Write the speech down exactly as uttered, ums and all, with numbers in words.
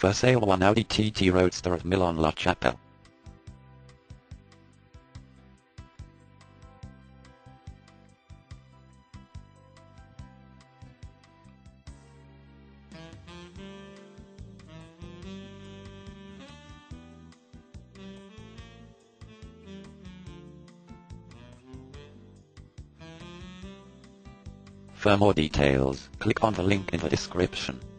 For sale one Audi T T Roadster of Milon la Chapelle. For more details, click on the link in the description.